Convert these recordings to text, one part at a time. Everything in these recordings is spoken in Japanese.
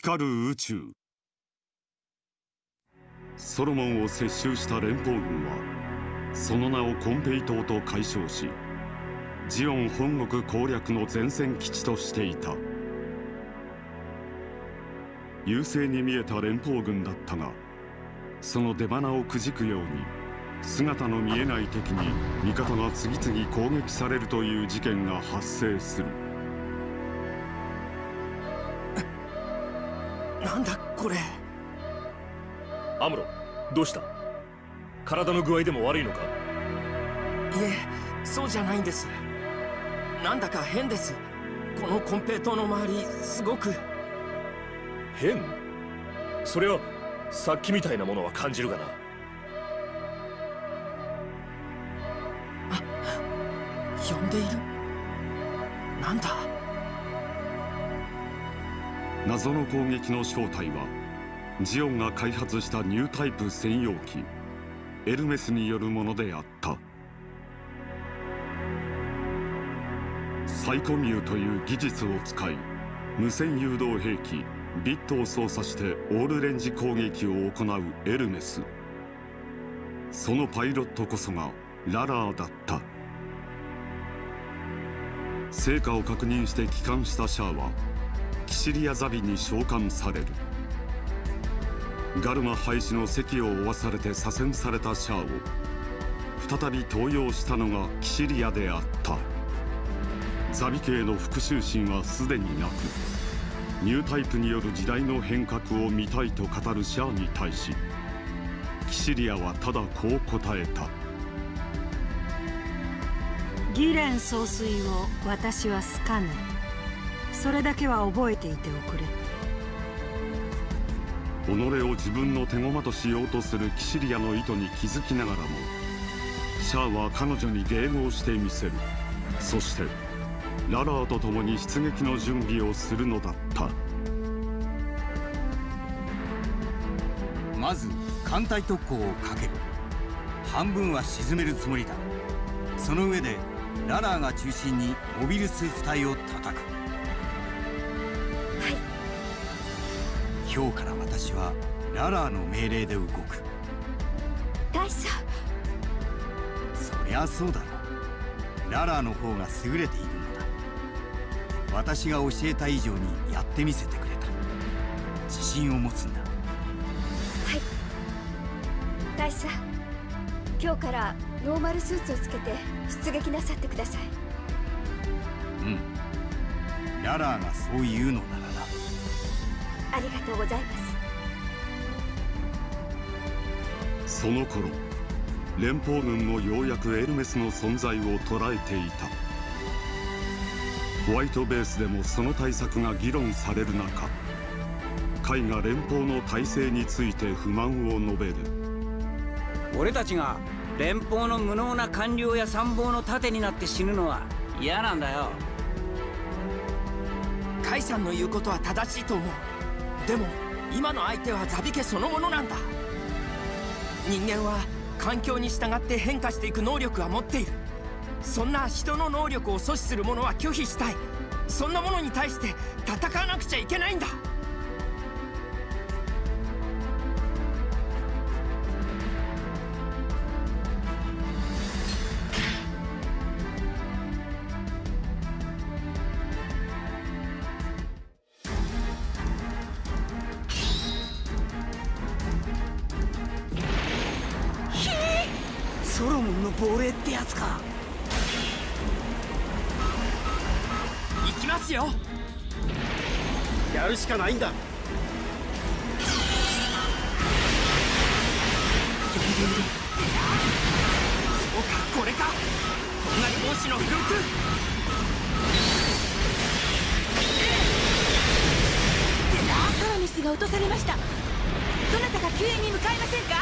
光る宇宙。ソロモンを接収した連邦軍はその名をコンペイ島と改称し、ジオン本国攻略の前線基地としていた。優勢に見えた連邦軍だったが、その出鼻をくじくように姿の見えない敵に味方が次々攻撃されるという事件が発生する。 なんだこれ。 アムロ、どうした？体の具合でも悪いのか？ いえ、そうじゃないんです。なんだか変です。このコンペイ島の周り、すごく変？それはさっきみたいなものは感じるがな。 呼んでいる。なんだ？ 謎の攻撃の正体はジオンが開発したニュータイプ専用機エルメスによるものであった。サイコミューという技術を使い、無線誘導兵器ビットを操作してオールレンジ攻撃を行うエルメス。そのパイロットこそがララーだった。成果を確認して帰還したシャアはキシリアザビに召喚される。ガルマ廃止の責を負わされて左遷されたシャアを再び登用したのがキシリアであった。ザビ家への復讐心はすでになく、ニュータイプによる時代の変革を見たいと語るシャアに対し、キシリアはただこう答えた。 ギレン総帥を私は好かぬ。それだけは覚えていておくれ。 己を自分の手駒としようとするキシリアの意図に気づきながらも、シャアは彼女に迎合してみせる。そしてララーと共に出撃の準備をするのだった。 まず艦隊特攻をかける。半分は沈めるつもりだ。その上でララーが中心にモビルスーツ隊を叩く。はい。今日から私はララーの命令で動く。 大将。 そりゃそうだろう。ララーの方が優れているのだ。私が教えた以上にやってみせてくれた。自信を持つんだ。はい。 大佐、今日からノーマルスーツをつけて出撃なさってください。 うん。ララーがそう言うのならな。 ありがとうございます。 その頃、連邦軍もようやくエルメスの存在を捉えていた。ホワイトベースでもその対策が議論される中、カイが連邦の体制について不満を述べる。 俺たちが連邦の無能な官僚や参謀の盾になって死ぬのは嫌なんだよ。 カイさんの言うことは正しいと思う。でも今の相手はザビ家そのものなんだ。人間は環境に従って変化していく能力は持っている。そんな人の能力を阻止する者は拒否したい。そんなものに対して戦わなくちゃいけないんだ。 ソロモンの亡霊ってやつか。行きますよ。 やるしかないんだ。 呼んでいる。そうか、これか。とんがり帽子の付録。 サラミスが落とされました。どなたか救援に向かいませんか？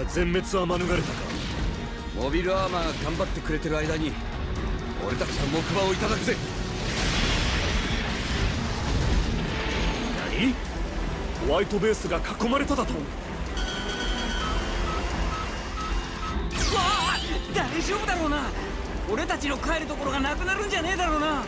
全滅は免れたか。 モビルアーマーが頑張ってくれてる間に俺たちは木馬をいただくぜ。 何？ホワイトベースが囲まれただと？ 大丈夫だろうな。俺たちの帰るところがなくなるんじゃねえだろうな。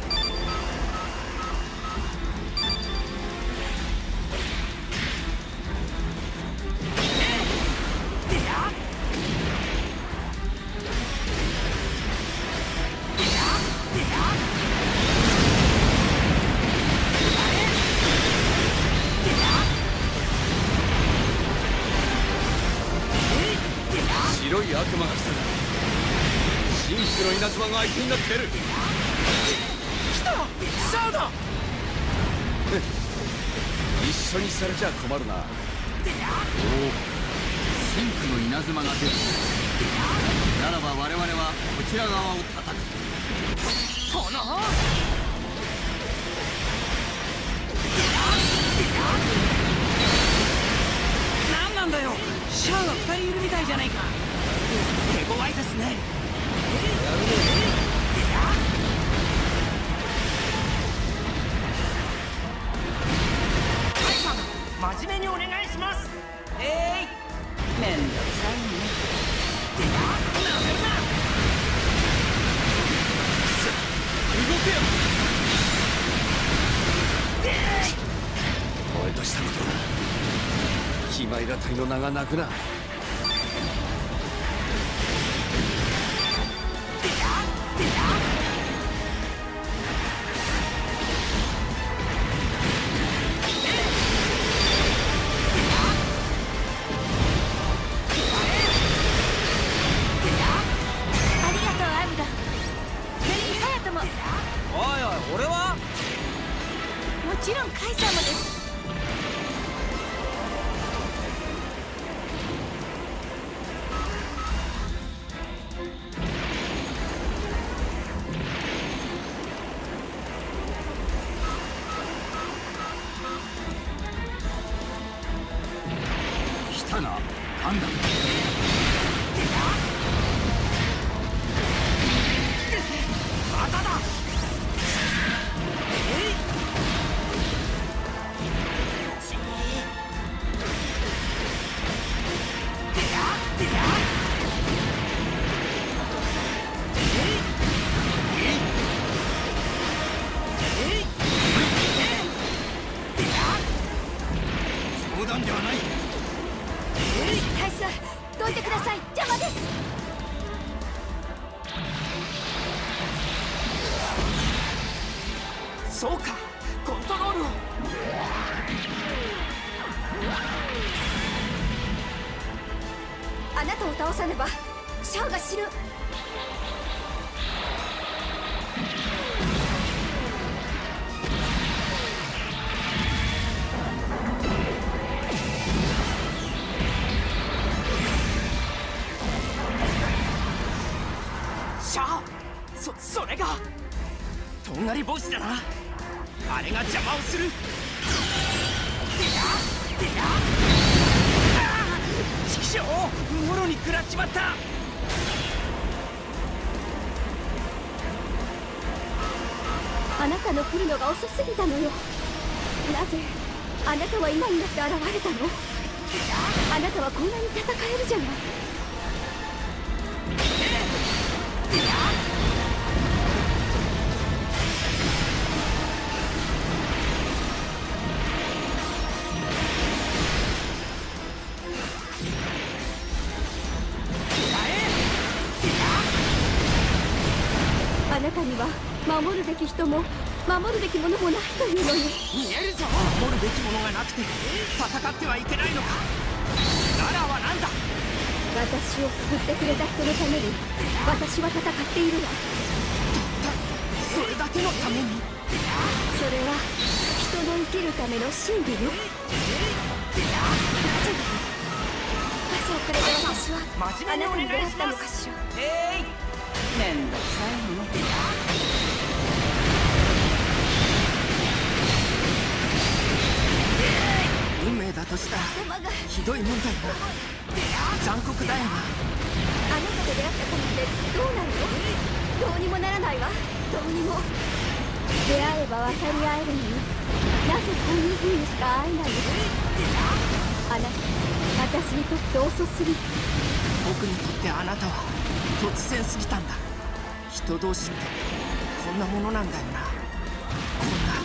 白い悪魔が来た。神父の稲妻が相手になっている。 来た！シャアだ！ 一緒にされちゃ困るな。おお、 神父の稲妻が出る。ならば我々はこちら側を叩く。 この何なんだよ。シャアが2人いるみたいじゃないか。 手強いですね。カイさん、真面目にお願いします。 めんどくさいね。 なめるな。 動けよ。俺としたことだ。キマイラ隊の名が泣くな。 俺はもちろんカイさんもです。 来たな、ガンダム。 まただ。 冗談ではない。 カイさん、どいてください。邪魔です。 そうか、コントロールを。 あなたを倒さねばシャアが死ぬ。 シャア、それがとんがり帽子だな。あれが邪魔をする。 チキショー、もろに食らっちまった。 あなたの来るのが遅すぎたのよ。なぜあなたは今になって現れたの？あなたはこんなに戦えるじゃない。あなたには守るべき人も守るべきものもないというのに。 見えるぞ。守るべきものがなくて戦ってはいけないのか。ララは何だ。 私を救ってくれた人のために私は戦っているわ。 それだけのために。 それは人の生きるための真理よ。なぜ遅れて私はあなたに出会ったのかしら。 めんどくさいね。 運命だとしたらひどいもんだよな。 残酷だよな。 あなたと出会ったからってどうなるの？どうにもならないわ。どうにも。出会えば分かり合えるのに、なぜこういう風にしか会えないの？あなた、私にとって遅すぎる。 僕にとってあなたは突然過ぎたんだ。人同士ってこんなものなんだよな。こんな。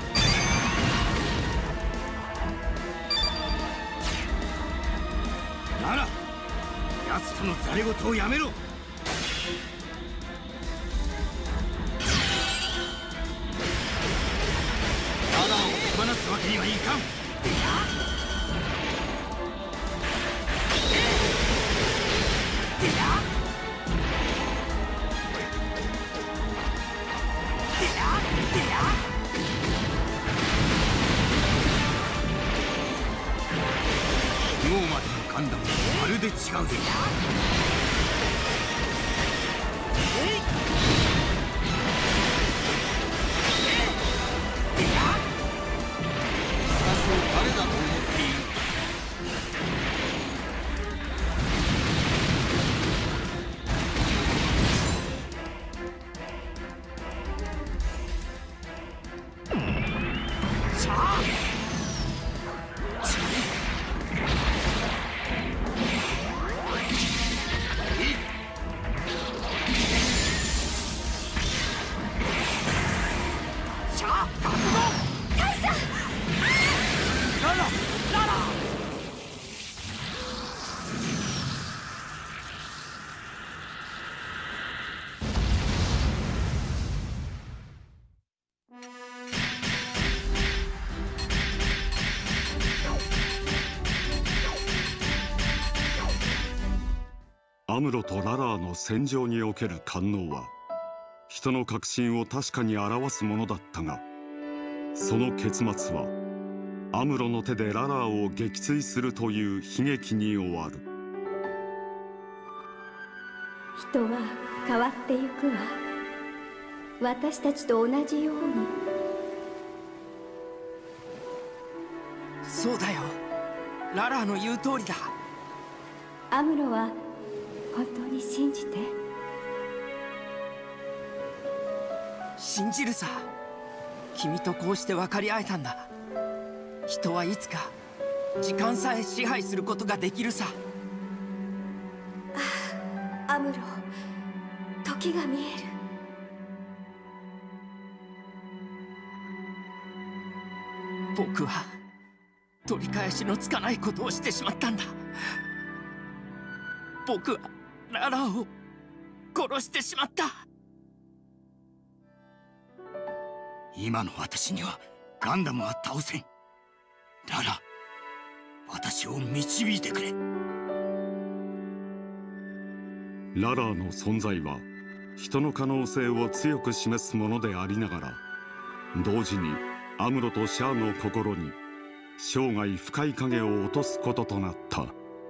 なら奴とのざれ言をやめろ。ララを手放すわけにはいかん。昨日までのガンダムとまるで違うぜ。私を誰だと思っている？ アムロとララーの戦場における官能は人の確信を確かに表すものだったが、その結末はアムロの手でララーを撃墜するという悲劇に終わる。 人は変わってゆくわ。私たちと同じように。 そうだよ、ララーの言う通りだ。 アムロは本当に信じて。 信じるさ。君とこうして分かり合えたんだ。人はいつか時間さえ支配することができるさ。 アムロ、時が見える。 僕は取り返しのつかないことをしてしまったんだ。僕はララを殺してしまった。 今の私にはガンダムは倒せん。ララ、私を導いてくれ。 ララーの存在は人の可能性を強く示すものでありながら、同時にアムロとシャアの心に生涯深い影を落とすこととなった。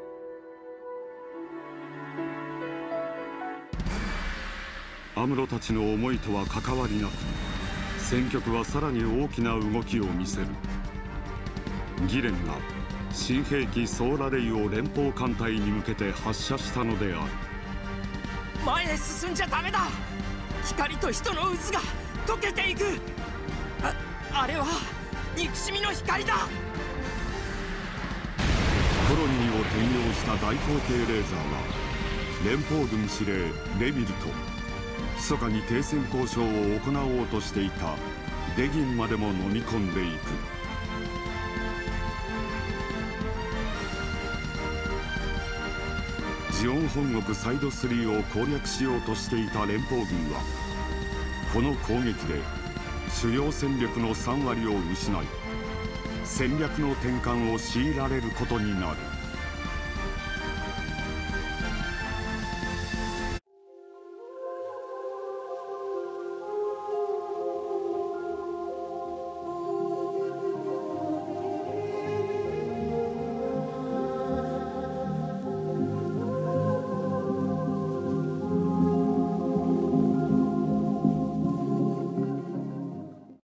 アムロたちの思いとは関わりなく、戦局はさらに大きな動きを見せる。ギレンが新兵器ソーラレイを連邦艦隊に向けて発射したのである。 前へ進んじゃダメだ。光と人の渦が溶けていく。あれは憎しみの光だ。 コロニーを転用した大口径レーザーは連邦軍司令レビルと密かに停戦交渉を行おうとしていたデギンまでも飲み込んでいく。ジオン本国サイド3を攻略しようとしていた連邦軍はこの攻撃で主要戦力の3割を失い、戦略の転換を強いられることになる。